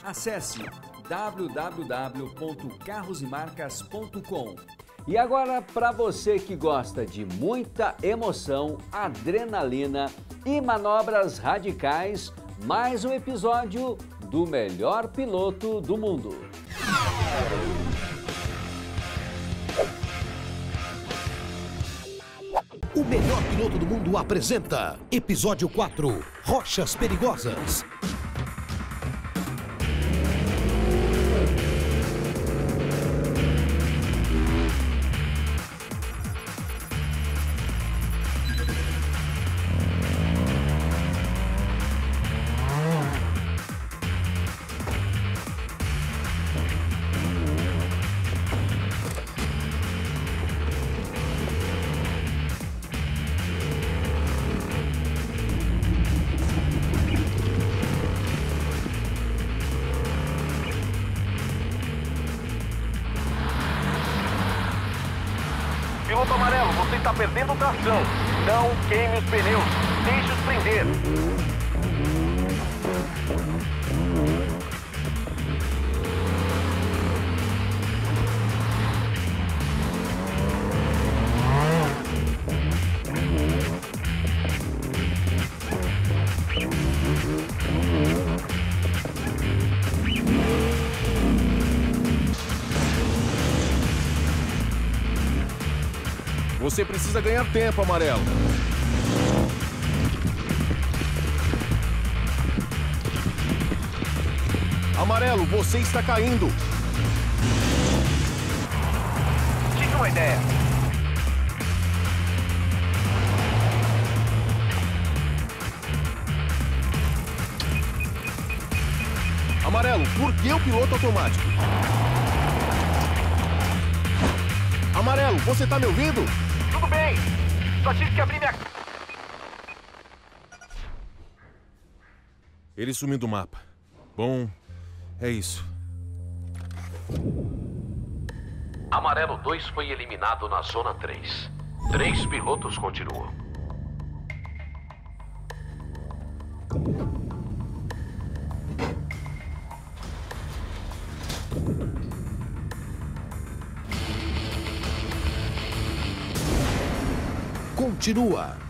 Acesse www.carrosemarcas.com. E agora, para você que gosta de muita emoção, adrenalina e manobras radicais, mais um episódio do melhor piloto do mundo. O melhor piloto do mundo apresenta Episódio 4, Rochas Perigosas. Piloto amarelo, você está perdendo tração. Não queime os pneus. Deixe-os prender. Você precisa ganhar tempo, amarelo. Amarelo, você está caindo. Tive uma ideia. Amarelo, por que o piloto automático? Amarelo, você tá me ouvindo? Tudo bem. Só tive que abrir minha... Ele sumiu do mapa. Bom, é isso. Amarelo 2 foi eliminado na Zona 3. 3 pilotos continuam. Continua.